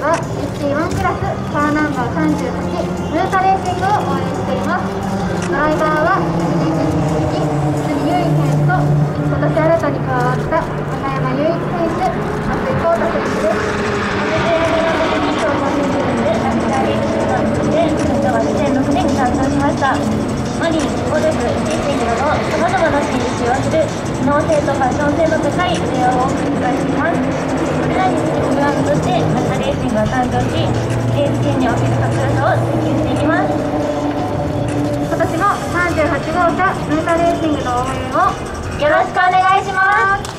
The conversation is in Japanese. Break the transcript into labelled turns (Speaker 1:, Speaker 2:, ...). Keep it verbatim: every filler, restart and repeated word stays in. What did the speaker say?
Speaker 1: は エスティーワン クラスカーナンバーさんじゅうはちムータレーシングを応援しています。ドライバーは辻優衣選手と今年新たに加わった中山雄一選手、松井幸太選手です。にせんろくねんに誕生しました。マリン、ゴルフ、レーシングなどさまざまなシーンに使用する機能性とファッション性の高いウェアを展開しています。これらにつきブランドとしてマサレーシングが誕生し、レース圏におけるかっこよさを追求していきます。今年もさんじゅうはち号車ムータレーシングの応援をよろしくお願いします。